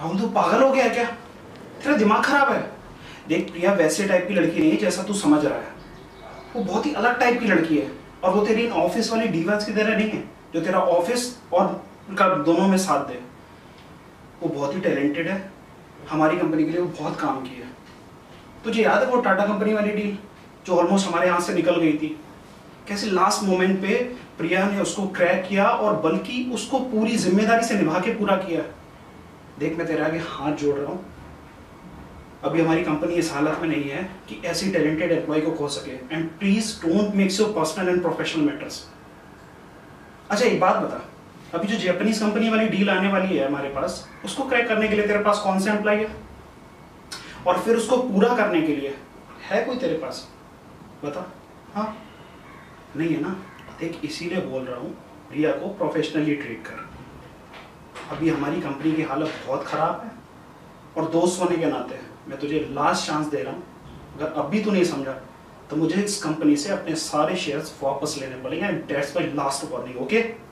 राहुल तू पागल हो गया है क्या? तेरा दिमाग खराब है। देख प्रिया वैसे टाइप की लड़की नहीं है जैसा तू समझ रहा है। वो बहुत ही अलग टाइप की लड़की है और वो तेरी इन ऑफिस वाली डीवास की तरह नहीं है जो तेरा ऑफिस और का दोनों में साथ दे। वो बहुत ही टैलेंटेड है, हमारी कंपनी के लिए वो बहुत काम किया है। तुझे याद है वो टाटा कंपनी वाली डील जो ऑलमोस्ट हमारे हाथ से निकल गई थी? कैसे लास्ट मोमेंट पे प्रिया ने उसको क्रैक किया और बल्कि उसको पूरी जिम्मेदारी से निभा के पूरा किया। देख मैं तेरे आगे हाथ जोड़ रहा हूँ, अभी हमारी कंपनी इस हालत में नहीं है कि ऐसी टैलेंटेड एम्प्लॉय को खो सके। And please don't mix your personal and professional matters. अच्छा एक बात बता, अभी जो जापानीज कंपनी वाली डील आने वाली है हमारे पास, उसको क्रैक करने के लिए तेरे पास कौन सा एम्प्लॉय है? और फिर उसको पूरा करने के लिए है कोई तेरे पास? बता। हाँ नहीं है ना? देख इसीलिए बोल रहा हूँ प्रिया को प्रोफेशनली ट्रीट कर। अभी हमारी कंपनी की हालत बहुत खराब है और दोस्त होने के नाते मैं तुझे लास्ट चांस दे रहा हूँ। अगर अभी तू नहीं समझा तो मुझे इस कंपनी से अपने सारे शेयर्स वापस लेने पड़ेंगे। And that's my last warning, okay?